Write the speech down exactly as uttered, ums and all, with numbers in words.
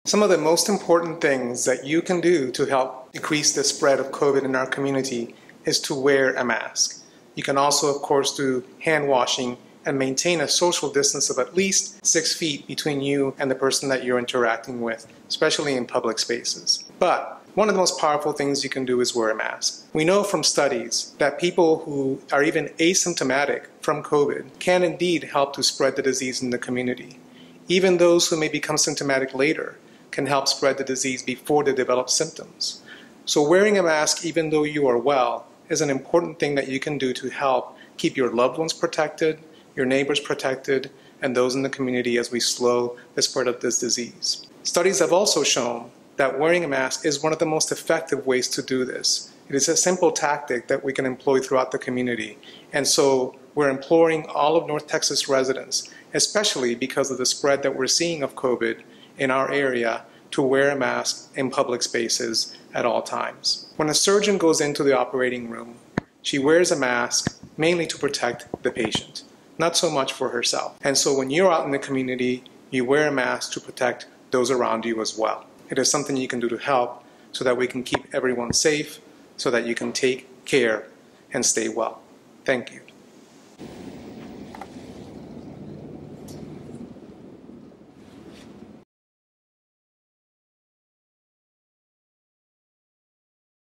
Some of the most important things that you can do to help decrease the spread of COVID in our community is to wear a mask. You can also, of course, do hand washing and maintain a social distance of at least six feet between you and the person that you're interacting with, especially in public spaces. But one of the most powerful things you can do is wear a mask. We know from studies that people who are even asymptomatic from COVID can indeed help to spread the disease in the community. Even those who may become symptomatic later can help spread the disease before they develop symptoms. So wearing a mask, even though you are well, is an important thing that you can do to help keep your loved ones protected, your neighbors protected, and those in the community as we slow the spread of this disease. Studies have also shown that wearing a mask is one of the most effective ways to do this. It is a simple tactic that we can employ throughout the community. And so we're imploring all of North Texas residents, especially because of the spread that we're seeing of COVID in our area, to wear a mask in public spaces at all times. When a surgeon goes into the operating room, she wears a mask mainly to protect the patient, not so much for herself. And so when you're out in the community, you wear a mask to protect those around you as well. It is something you can do to help so that we can keep everyone safe, so that you can take care and stay well. Thank you.